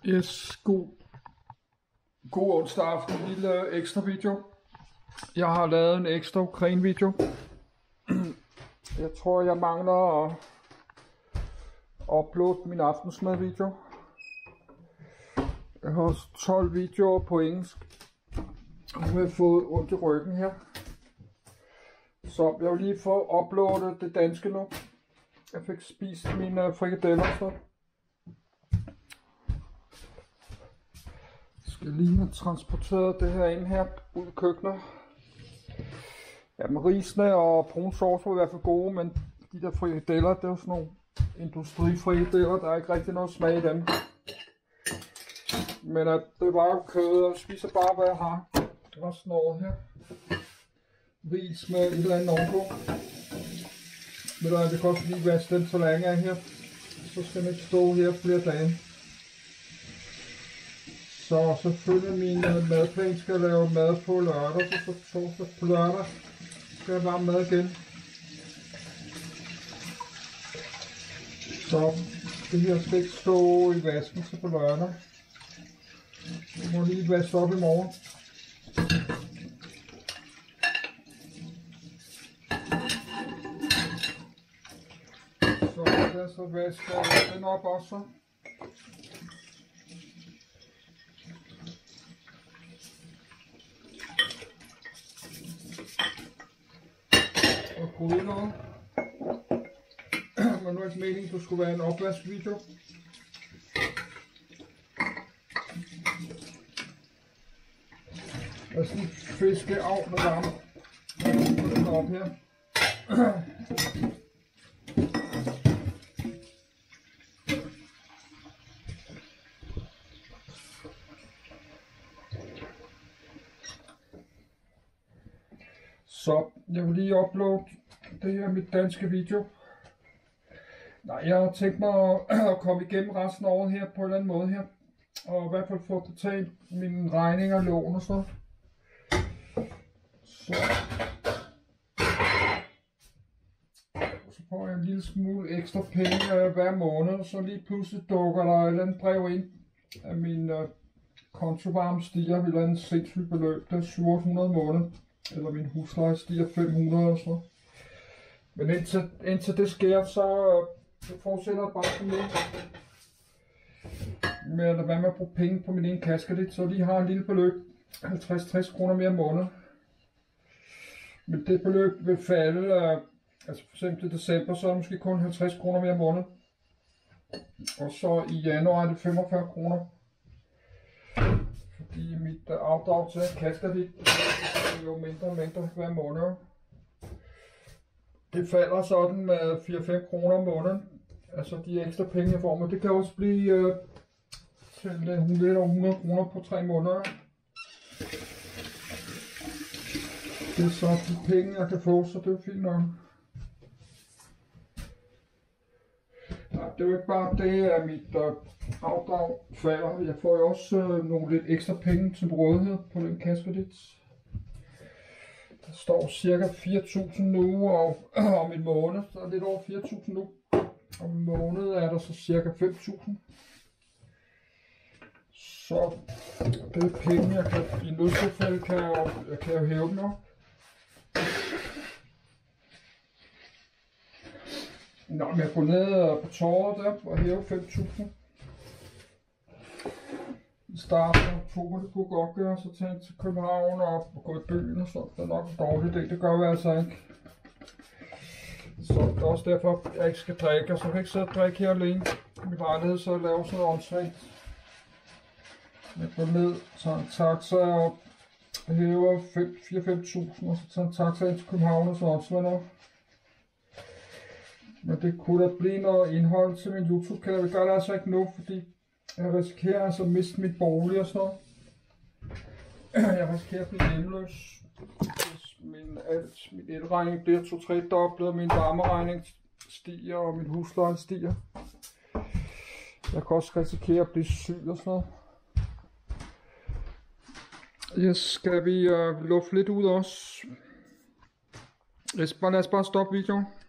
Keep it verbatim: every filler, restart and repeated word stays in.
Yes, god, god onsdag aften, en lille ekstra video. Jeg har lavet en ekstra Ukraine video. Jeg tror jeg mangler at uploade min aftensmad video. Jeg har også tolv videoer på engelsk. Nu har jeg fået ondt i ryggen her. Så jeg vil lige få uploadet det danske nu. Jeg fik spist mine frikadeller så. Jeg skal lige have transporteret det her ind her ud i køkkenet. Ja, men risene og brun sauce var i hvert fald gode, men de der frikadeller, det er jo sådan nogle industrifrikadeller, der er ikke rigtig noget smag i dem. Men at det var jo kød, og jeg spiser bare hvad jeg har. Det var sådan noget her. Ris med et eller andet ovenpå. Men der er det kan også lige vaske den så længe af her. Så skal den ikke stå her flere dage. Så selvfølgelig min madplan skal lave mad på lørdag, så på torsdag på lørdag skal jeg varme mad igen. Så det her skal ikke stå i vasken til på lørdag. Jeg må lige vaske op i morgen. Så der så vasker jeg den op også. Og kunne noget. Men nu er det ikke meningen, at det skulle være en opvaskvideo. Der er sådan en fiskeavn med varme. Jeg putter den op her. Så jeg vil lige uploade det her mit danske video. Nej, jeg har tænkt mig at komme igennem resten af året her på en eller anden måde her. Og i hvert fald få betalt mine regninger, lån og sådan. Så. Så får jeg en lille smule ekstra penge øh, hver måned. Så lige pludselig dukker der et eller andet brev ind af min øh, kontovarme stiger ved et eller andet sindssygt beløb. Det er syv hundrede om måneden. Eller min husleje stiger fem hundrede og sådan. Men indtil, indtil det sker, så øh, fortsætter jeg bare sådan lidt med at lade være med at bruge penge på min ene kaskedit, så lige har en lille beløb, halvtreds til tres kroner mere om måneden. Men det beløb vil falde, øh, altså for eksempel i december, så er det måske kun halvtreds kroner mere om måneden. Og så i januar er det femogfyrre kroner. Fordi mit afdrag til kaskedit er jo mindre og mindre hver måned. Det falder sådan med fire til fem kroner om måneden. Altså de ekstra penge jeg får, men det kan også blive øh, til lidt over hundrede kroner på tre måneder. Det er så de penge jeg kan få, så det er fint nok. Nej, det er jo ikke bare det, at mit øh, afdrag falder. Jeg får jo også øh, nogle lidt ekstra penge til rådighed på den kaskedit. Der står cirka fire tusind nu, og om en måned, så er lidt over fire tusind nu. Om en måned er der så cirka fem tusind. Så det er penge, jeg kan, i nødstilfælde kan jeg, jo, jeg kan jo hæve dem op. Nå, men jeg går ned på torvet der og hæve fem tusind. I starten af oktober, det kunne godt gøre, så tage til København og gå i byen og sådan. Det er nok en dårlig idé, det gør vi altså ikke. Så det er også derfor, jeg ikke skal drikke, og så kan jeg ikke sidde og drikke her alene i min lejlighed, så jeg laver sådan noget åndssvagt. Jeg går ned, tager en taxa og hæver fire til fem tusind, og så tager en taxa ind til København og så åndssvagt. Men det kunne da blive noget indhold til min YouTube-kanal, det gør det altså ikke nu, fordi jeg risikerer altså at miste mit bolig og sådan noget. Jeg risikerer at blive hjemløs. Min, alt, min elregning bliver to til tre dobbelt, min varmeregning stiger, og min husleje stiger. Jeg kan også risikere at blive syg og sådan noget. Yes, skal vi uh, lufte lidt ud også? Lad os bare, lad os bare stoppe videoen.